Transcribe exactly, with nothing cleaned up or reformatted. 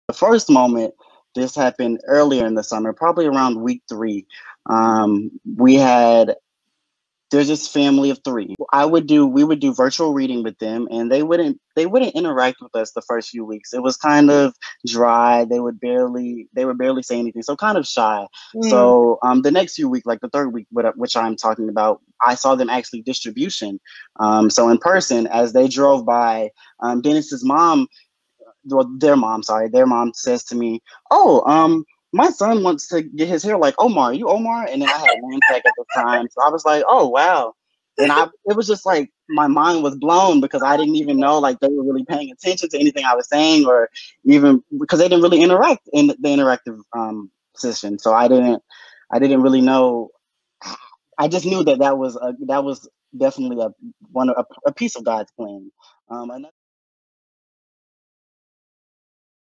The first moment, this happened earlier in the summer, probably around week three. Um, we had there's this family of three. I would do we would do virtual reading with them, and they wouldn't they wouldn't interact with us the first few weeks. It was kind of dry. They would barely they would barely say anything, so kind of shy. Mm. So um, the next few weeks, like the third week, what- which I'm talking about, I saw them actually distribution. Um, so in person, as they drove by, um, Dennis's mom, well, their mom, sorry, their mom says to me, "Oh, um, my son wants to get his hair like Omar. You Omar?" And then I had a name tag at the time, so I was like, "Oh, wow." And I, it was just like my mind was blown because I didn't even know like they were really paying attention to anything I was saying, or even because they didn't really interact in the interactive um, session. So I didn't, I didn't really know. I just knew that that was a, that was definitely a one a, a piece of God's plan. Um, another